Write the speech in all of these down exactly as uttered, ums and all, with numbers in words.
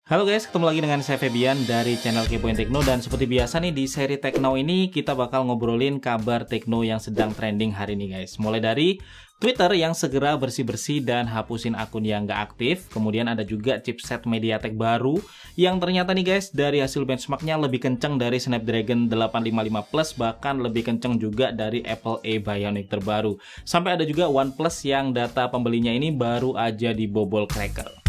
Halo guys, ketemu lagi dengan saya Febian dari channel Kepoin Tekno. Dan seperti biasa nih, di seri Tekno ini kita bakal ngobrolin kabar Tekno yang sedang trending hari ini guys. Mulai dari Twitter yang segera bersih-bersih dan hapusin akun yang nggak aktif. Kemudian ada juga chipset MediaTek baru yang ternyata nih guys, dari hasil benchmarknya lebih kenceng dari Snapdragon delapan lima lima Plus, bahkan lebih kenceng juga dari Apple A Bionic terbaru. Sampai ada juga OnePlus yang data pembelinya ini baru aja dibobol cracker.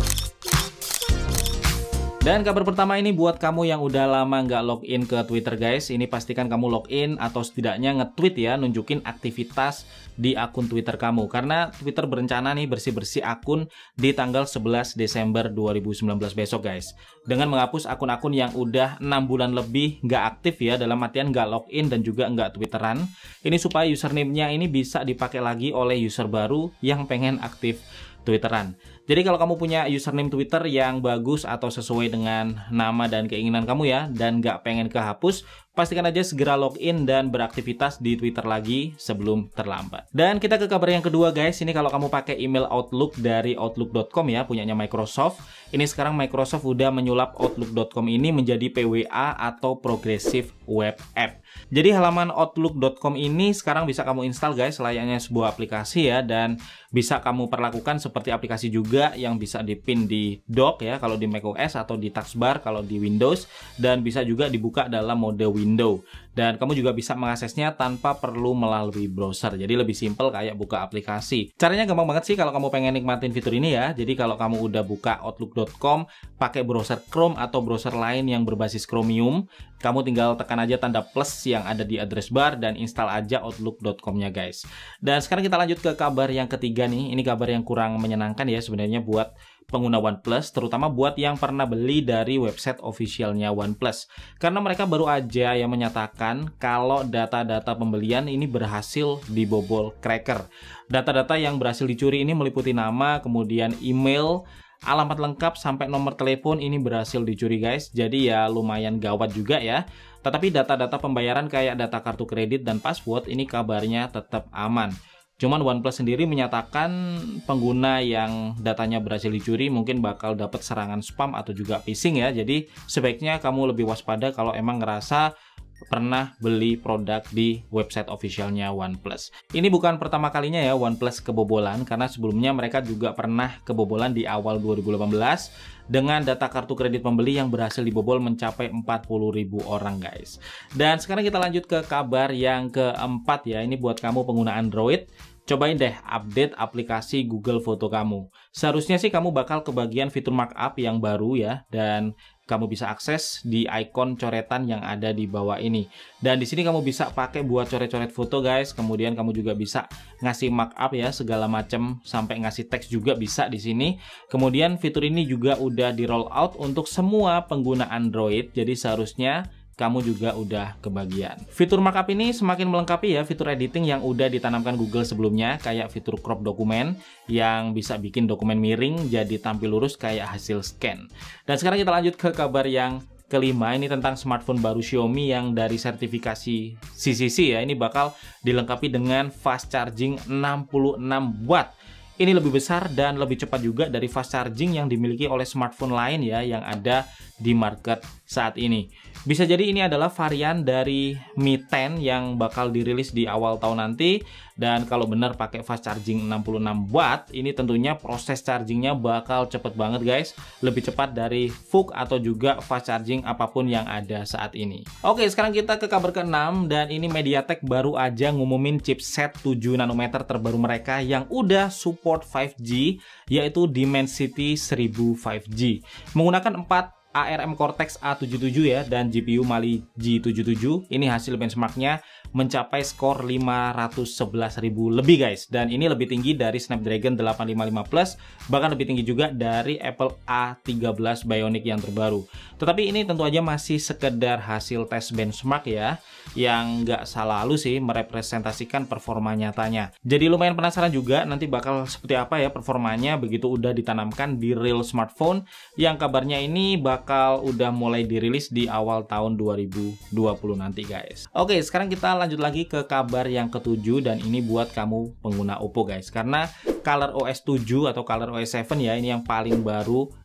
Dan kabar pertama ini buat kamu yang udah lama nggak login ke Twitter guys. Ini pastikan kamu login atau setidaknya nge-tweet ya, nunjukin aktivitas di akun Twitter kamu. Karena Twitter berencana nih bersih-bersih akun di tanggal sebelas Desember dua ribu sembilan belas besok guys. Dengan menghapus akun-akun yang udah enam bulan lebih nggak aktif ya, dalam artian nggak login dan juga nggak Twitteran. Ini supaya username-nya ini bisa dipakai lagi oleh user baru yang pengen aktif Twitteran. Jadi kalau kamu punya username Twitter yang bagus atau sesuai dengan nama dan keinginan kamu ya, dan nggak pengen kehapus, pastikan aja segera login dan beraktivitas di Twitter lagi sebelum terlambat. Dan kita ke kabar yang kedua guys. Ini kalau kamu pakai email Outlook dari outlook dot com ya, punyanya Microsoft. Ini sekarang Microsoft udah menyulap outlook dot com ini menjadi P W A atau Progressive Web App. Jadi halaman outlook dot com ini sekarang bisa kamu install guys, layaknya sebuah aplikasi ya, dan bisa kamu perlakukan seperti aplikasi juga yang bisa dipin di dock ya kalau di macOS, atau di taskbar kalau di Windows, dan bisa juga dibuka dalam mode window. Dan kamu juga bisa mengaksesnya tanpa perlu melalui browser. Jadi lebih simple kayak buka aplikasi. Caranya gampang banget sih kalau kamu pengen nikmatin fitur ini ya. Jadi kalau kamu udah buka outlook dot com pakai browser Chrome atau browser lain yang berbasis Chromium, kamu tinggal tekan aja tanda plus yang ada di address bar dan install aja outlook dot com-nya guys. Dan sekarang kita lanjut ke kabar yang ketiga nih. Ini kabar yang kurang menyenangkan ya sebenarnya buat pengguna OnePlus, terutama buat yang pernah beli dari website officialnya OnePlus. Karena mereka baru aja yang menyatakan kalau data-data pembelian ini berhasil dibobol cracker. Data-data yang berhasil dicuri ini meliputi nama, kemudian email, alamat lengkap, sampai nomor telepon ini berhasil dicuri guys. Jadi ya lumayan gawat juga ya. Tetapi data-data pembayaran kayak data kartu kredit dan password ini kabarnya tetap aman. Cuman OnePlus sendiri menyatakan pengguna yang datanya berhasil dicuri mungkin bakal dapat serangan spam atau juga phishing ya. Jadi sebaiknya kamu lebih waspada kalau emang ngerasa pernah beli produk di website officialnya OnePlus. Ini bukan pertama kalinya ya OnePlus kebobolan, karena sebelumnya mereka juga pernah kebobolan di awal dua ribu delapan belas dengan data kartu kredit pembeli yang berhasil dibobol mencapai empat puluh ribu orang guys. Dan sekarang kita lanjut ke kabar yang keempat ya. Ini buat kamu pengguna Android. Cobain deh update aplikasi Google Foto kamu. Seharusnya sih kamu bakal kebagian fitur markup yang baru ya, dan kamu bisa akses di ikon coretan yang ada di bawah ini. Dan di sini kamu bisa pakai buat coret-coret foto guys. Kemudian kamu juga bisa ngasih markup ya, segala macam, sampai ngasih teks juga bisa di sini. Kemudian fitur ini juga udah di roll out untuk semua pengguna Android. Jadi seharusnya kamu juga udah kebagian. Fitur markup ini semakin melengkapi ya fitur editing yang udah ditanamkan Google sebelumnya, kayak fitur crop dokumen yang bisa bikin dokumen miring jadi tampil lurus kayak hasil scan. Dan sekarang kita lanjut ke kabar yang kelima. Ini tentang smartphone baru Xiaomi yang dari sertifikasi C C C ya. Ini bakal dilengkapi dengan fast charging enam puluh enam watt. Ini lebih besar dan lebih cepat juga dari fast charging yang dimiliki oleh smartphone lain ya yang ada di market saat ini. Bisa jadi ini adalah varian dari Mi sepuluh yang bakal dirilis di awal tahun nanti. Dan kalau benar pakai fast charging enam puluh enam watt, ini tentunya proses chargingnya bakal cepet banget guys. Lebih cepat dari V O O C atau juga fast charging apapun yang ada saat ini. Oke, sekarang kita ke kabar keenam. Dan ini MediaTek baru aja ngumumin chipset tujuh nanometer terbaru mereka yang udah support lima G, yaitu Dimensity seribu lima G. Menggunakan empat A R M Cortex A tujuh puluh tujuh ya, dan G P U Mali G tujuh puluh tujuh. Ini hasil benchmarknya mencapai skor lima ratus sebelas ribu lebih guys, dan ini lebih tinggi dari Snapdragon delapan lima lima Plus, bahkan lebih tinggi juga dari Apple A tiga belas Bionic yang terbaru. Tetapi ini tentu aja masih sekedar hasil tes benchmark ya, yang nggak selalu sih merepresentasikan performa nyatanya. Jadi lumayan penasaran juga nanti bakal seperti apa ya performanya begitu udah ditanamkan di real smartphone, yang kabarnya ini bakal udah mulai dirilis di awal tahun dua ribu dua puluh nanti guys. Oke, sekarang kita lanjut lagi ke kabar yang ketujuh, dan ini buat kamu pengguna Oppo guys, karena ColorOS tujuh atau ColorOS tujuh ya, ini yang paling baru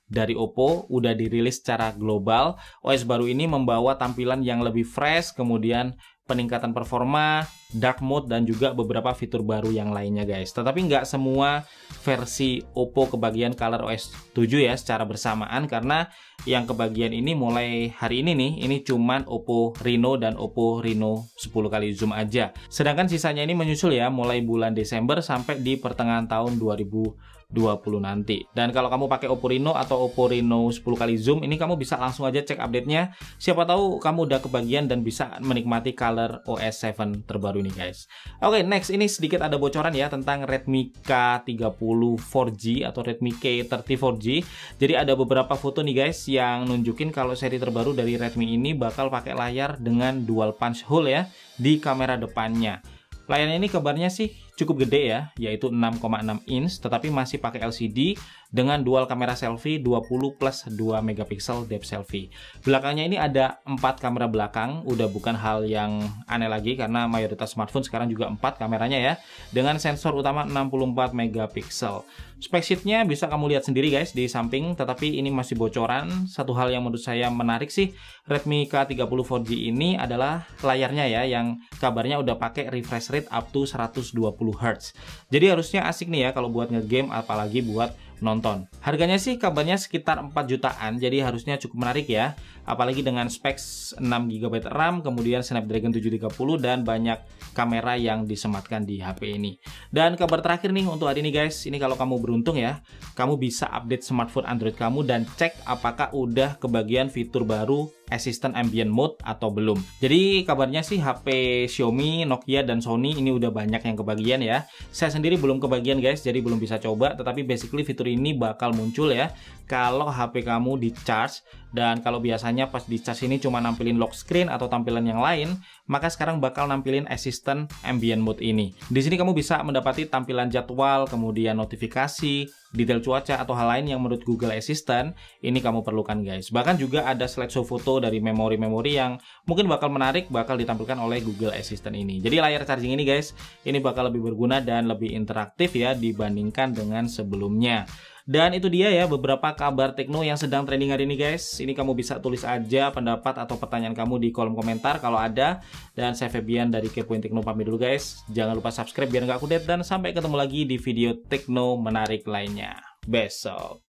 dari Oppo, udah dirilis secara global. O S baru ini membawa tampilan yang lebih fresh, kemudian peningkatan performa, dark mode, dan juga beberapa fitur baru yang lainnya guys. Tetapi nggak semua versi Oppo kebagian color O S tujuh ya secara bersamaan, karena yang kebagian ini mulai hari ini nih, ini cuman Oppo Reno dan Oppo Reno sepuluh kali zoom aja. Sedangkan sisanya ini menyusul ya mulai bulan Desember sampai di pertengahan tahun dua ribu dua puluh nanti. Dan kalau kamu pakai Oppo Reno atau Oppo Reno sepuluh kali zoom, ini kamu bisa langsung aja cek update-nya. Siapa tahu kamu udah kebagian dan bisa menikmati color O S tujuh terbaru ini guys. Oke, okay, next ini sedikit ada bocoran ya tentang Redmi K tiga puluh empat G atau Redmi K tiga puluh empat G. Jadi ada beberapa foto nih guys yang nunjukin kalau seri terbaru dari Redmi ini bakal pakai layar dengan dual punch hole ya di kamera depannya. Layarnya ini kabarnya sih cukup gede ya, yaitu enam koma enam inch, tetapi masih pakai L C D dengan dual kamera selfie dua puluh plus dua megapiksel depth selfie. Belakangnya ini ada empat kamera belakang, udah bukan hal yang aneh lagi karena mayoritas smartphone sekarang juga empat kameranya ya, dengan sensor utama enam puluh empat megapiksel. Spek sheet-nya bisa kamu lihat sendiri guys di samping, tetapi ini masih bocoran. Satu hal yang menurut saya menarik sih, Redmi K tiga puluh empat G ini adalah layarnya ya, yang kabarnya udah pakai refresh rate up to seratus dua puluh hertz. Jadi harusnya asik nih ya kalau buat ngegame, apalagi buat nonton. Harganya sih kabarnya sekitar empat jutaan, jadi harusnya cukup menarik ya. Apalagi dengan spek enam giga byte RAM, kemudian Snapdragon tujuh tiga nol dan banyak kamera yang disematkan di H P ini. Dan kabar terakhir nih untuk hari ini guys, ini kalau kamu beruntung ya, kamu bisa update smartphone Android kamu dan cek apakah udah kebagian fitur baru Assistant Ambient Mode atau belum. Jadi kabarnya sih H P Xiaomi, Nokia, dan Sony ini udah banyak yang kebagian ya. Saya sendiri belum kebagian guys, jadi belum bisa coba, tetapi basically fitur ini bakal muncul ya kalau H P kamu di charge. Dan kalau biasanya pas di charge ini cuma nampilin lock screen atau tampilan yang lain, maka sekarang bakal nampilin Assistant Ambient Mode ini. Di sini kamu bisa mendapati tampilan jadwal, kemudian notifikasi, detail cuaca, atau hal lain yang menurut Google Assistant ini kamu perlukan guys. Bahkan juga ada slideshow foto dari memori-memori yang mungkin bakal menarik, bakal ditampilkan oleh Google Assistant ini. Jadi layar charging ini guys, ini bakal lebih berguna dan lebih interaktif ya dibandingkan dengan sebelumnya. Dan itu dia ya beberapa kabar tekno yang sedang trending hari ini guys. Ini kamu bisa tulis aja pendapat atau pertanyaan kamu di kolom komentar kalau ada. Dan saya Febian dari Kepoin Tekno pamit dulu guys. Jangan lupa subscribe biar nggak kudet, dan sampai ketemu lagi di video tekno menarik lainnya besok.